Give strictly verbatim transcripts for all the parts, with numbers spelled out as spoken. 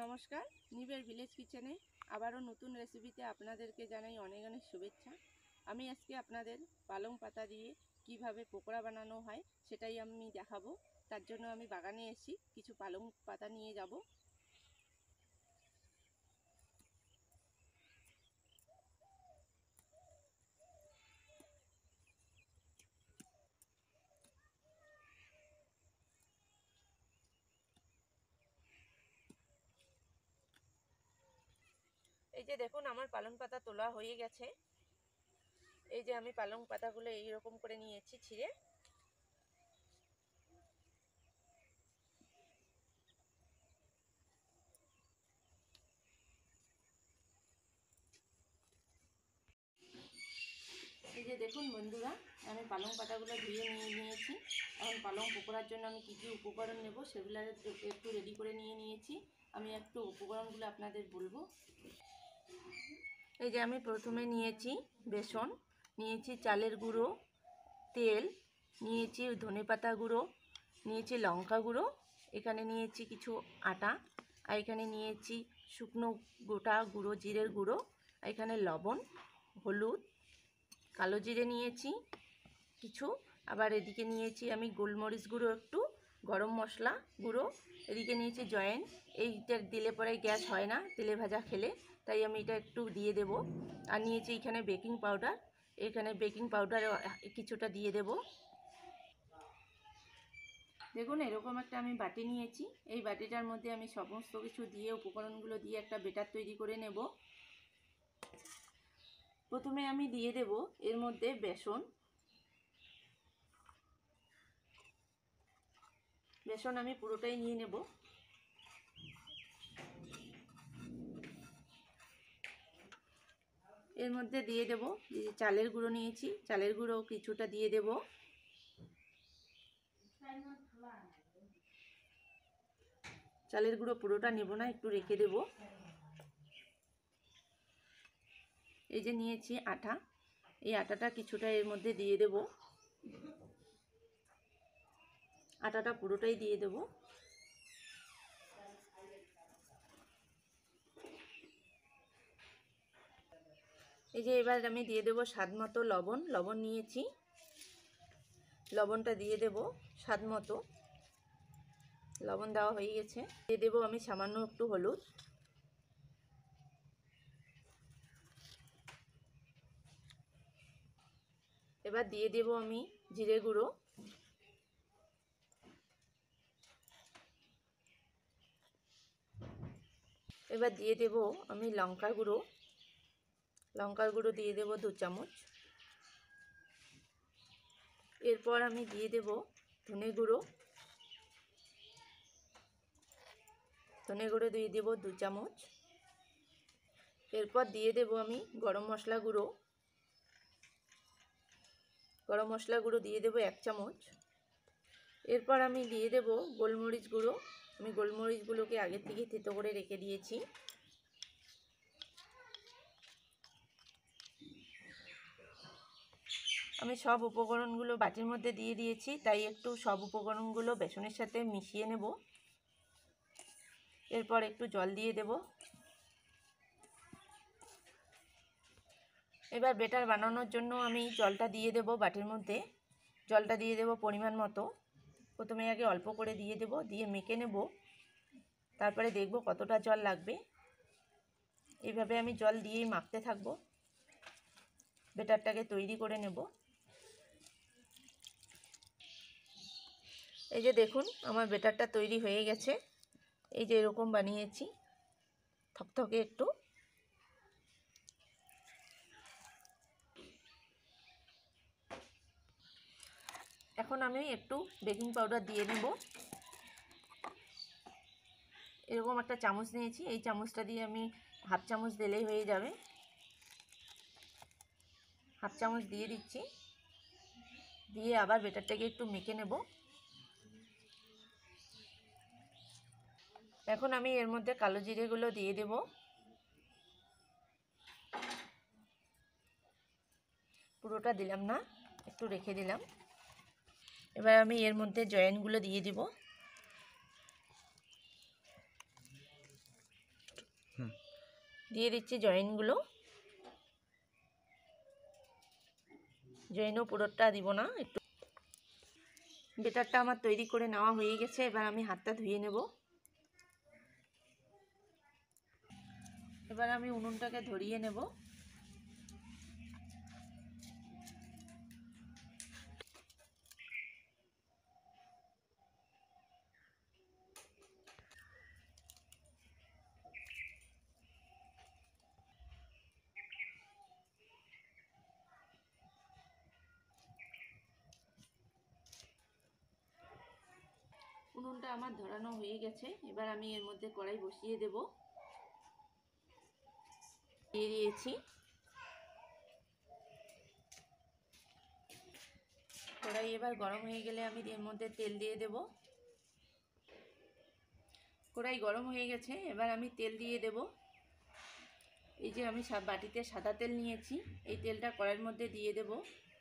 নমস্কার, নিবের ভিলেজ কিচেনে আবারও নতুন রেসিপিতে আপনাদেরকে জানাই অনেক অনেক শুভেচ্ছা। আমি আজকে আপনাদের পালং পাতা দিয়ে কিভাবে পকোড়া বানানো হয় সেটাই আমি দেখাবো। তার জন্য আমি বাগানে এসেছি, কিছু পালং পাতা নিয়ে যাব। এই যে দেখুন, আমার পালং পাতা তোলা হয়ে গেছে। এই যে আমি পালং পাতাগুলো এইরকম করে নিয়েছি ছিঁড়ে। এই যে দেখুন বন্ধুরা, আমি পালং পাতাগুলো ধুয়ে নিয়ে নিয়েছি। এখন পালং পকোড়ার জন্য আমি কী কী উপকরণ নেব সেগুলো একটু রেডি করে নিয়ে নিয়েছি। আমি একটু উপকরণগুলো আপনাদের বলবো। এই যে আমি প্রথমে নিয়েছি বেসন, নিয়েছি চালের গুঁড়ো, তেল নিয়েছি, ধনেপাতা গুঁড়ো নিয়েছি, লঙ্কা গুঁড়ো, এখানে নিয়েছি কিছু আটা, আর এখানে নিয়েছি শুকনো গোটা গুঁড়ো জিরের গুঁড়ো, এখানে লবণ, হলুদ, কালো জিরে নিয়েছি কিছু, আবার এদিকে নিয়েছি আমি গোলমরিচ গুঁড়ো একটু, গরম মশলা গুঁড়ো, এদিকে নিয়েছি জয়েন। এইটা দিলে পরে গ্যাস হয় না তেলে ভাজা খেলে, তাই আমি এটা একটু দিয়ে দেব। আর নিয়েছি এখানে বেকিং পাউডার, এখানে বেকিং পাউডার কিছুটা দিয়ে দেব। দেখুন এরকম একটা আমি বাটি নিয়েছি, এই বাটিটার মধ্যে আমি সমস্ত কিছু দিয়ে উপকরণগুলো দিয়ে একটা বেটার তৈরি করে নেব। প্রথমে আমি দিয়ে দেব এর মধ্যে বেসন। বেসন আমি পুরোটাই নিয়ে নেব। এর মধ্যে দিয়ে দেব চালের গুঁড়ো নিয়েছি, চালের গুঁড়ো কিছুটা দিয়ে দেব। চালের গুঁড়ো পুরোটা নেব না, একটু রেখে দেব। এই যে নিয়েছি আটা, এই আটাটা কিছুটা এর মধ্যে দিয়ে দেব। আটাটা পুরোটাই দিয়ে দেব। এই যে এবার আমি দিয়ে দেব স্বাদ মতো লবণ, লবণ নিয়েছি, লবণটা দিয়ে দেব স্বাদ মতো। লবণ দেওয়া হয়ে গেছে, দিয়ে দেব আমি সামান্য একটু হলুদ, এবার দিয়ে দেব আমি জিরে গুঁড়ো, এবার দিয়ে দেব আমি লঙ্কার গুঁড়ো, লঙ্কার গুঁড়ো দিয়ে দেব দু চামচ। এরপর আমি দিয়ে দেব ধনে গুঁড়ো, ধনে গুঁড়ো দিয়ে দেব দু চামচ। এরপর দিয়ে দেব আমি গরম মশলা গুঁড়ো, গরম মশলা গুঁড়ো দিয়ে দেব এক চামচ। এরপর আমি দিয়ে দেব গোলমরিচ গুঁড়ো, আমি গোলমরিচগুলোকে আগে থেকে থেতো করে রেখে দিয়েছি। আমি সব উপকরণগুলো বাটির মধ্যে দিয়ে দিয়েছি, তাই একটু সব উপকরণগুলো বেসনের সাথে মিশিয়ে নেব। এরপর একটু জল দিয়ে দেব। এবার বেটার বানানোর জন্য আমি জলটা দিয়ে দেব বাটির মধ্যে, জলটা দিয়ে দেব পরিমাণ মতো। প্রথমে আগে অল্প করে দিয়ে দেব, দিয়ে মেখে নেব, তারপরে দেখব কতটা জল লাগবে। এইভাবে আমি জল দিয়েই মাখতে থাকব, বেটারটাকে তৈরি করে নেব। এই যে দেখুন আমার বেটারটা তৈরি হয়ে গেছে। এই যে এরকম বানিয়েছি, থকথকে একটু। এখন আমি একটু বেকিং পাউডার দিয়ে নেব। এরকম একটা চামচ নিয়েছি, এই চামচটা দিয়ে আমি হাফ চামচ দিলেই হয়ে যাবে। হাফ চামচ দিয়ে দিচ্ছি, দিয়ে আবার বেটারটাকে একটু মেখে নেব। এখন আমি এর মধ্যে কালো জিরেগুলো দিয়ে দেব। পুরোটা দিলাম না, একটু রেখে দিলাম। এবার আমি এর মধ্যে জয়েনগুলো দিয়ে দিব। দিয়ে দিচ্ছি জয়েনগুলো। জয়েনও পুরোটা দিব না, একটু। বেটারটা আমার তৈরি করে নেওয়া হয়ে গেছে, এবার আমি হাতটা ধুয়ে নেব। এবার আমি উনুনটাকে ধরিয়ে নেব। উনুনটা আমার ধরানো হয়ে গেছে, এবার আমি এর মধ্যে কড়াই বসিয়ে দেব। দিয়ে দিয়েছি। কড়াই এবার গরম হয়ে গেলে আমি এর মধ্যে তেল দিয়ে দেব। কড়াই গরম হয়ে গেছে, এবার আমি তেল দিয়ে দেব। এই যে আমি বাটিতে সাদা তেল নিয়েছি, এই তেলটা কড়াইয়ের মধ্যে দিয়ে দেব।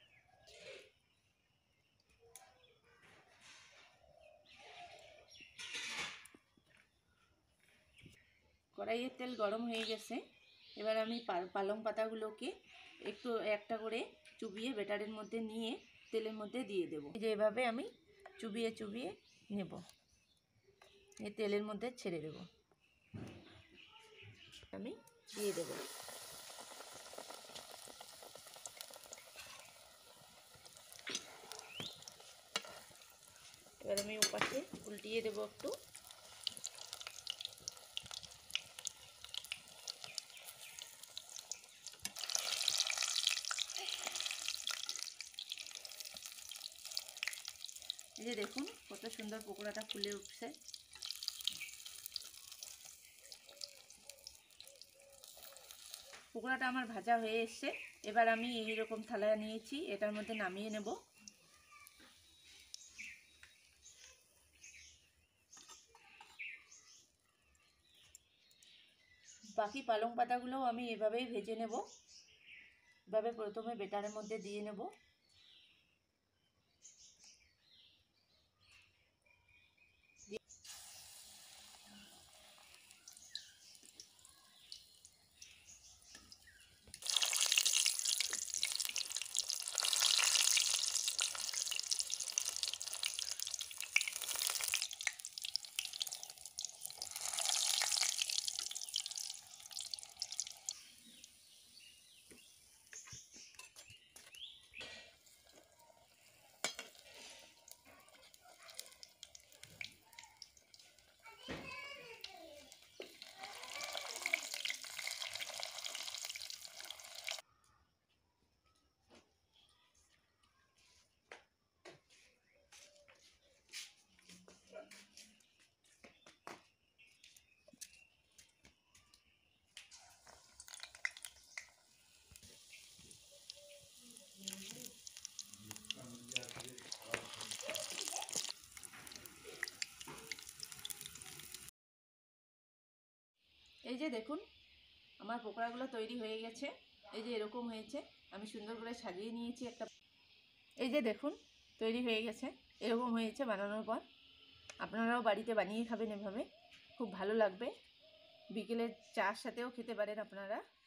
কড়াইয়ের তেল গরম হয়ে গেছে, এবার আমি পালং পাতাগুলোকে একটু একটা করে চুবিয়ে ব্যাটারের মধ্যে নিয়ে তেলের মধ্যে দিয়ে দেব। এই যে এভাবে আমি চুবিয়ে চুবিয়ে নেব, এই তেলের মধ্যে ছেড়ে দেব। আমি দিয়ে দেব। এবার আমি ওপাশে উল্টিয়ে দেব একটু। এই যে দেখুন কত সুন্দর পকোড়াটা ফুলে উঠছে। পকোড়াটা আমার ভাজা হয়ে এসছে, এবার আমি এইরকম থালা নিয়েছি, এটার মধ্যে নামিয়ে নেব। বাকি পালং পাতাগুলোও আমি এভাবেই ভেজে নেব। এভাবে প্রথমে বেটারের মধ্যে দিয়ে নেব। এই যে দেখুন আমার পকোড়াগুলো তৈরি হয়ে গেছে। এই যে এরকম হয়েছে, আমি সুন্দর করে সাজিয়ে নিয়েছি একটা। এই যে দেখুন তৈরি হয়ে গেছে, এরকম হয়েছে বানানোর পর। আপনারাও বাড়িতে বানিয়ে খাবেন এভাবে, খুব ভালো লাগবে। বিকেলের চার সাথেও খেতে পারেন আপনারা।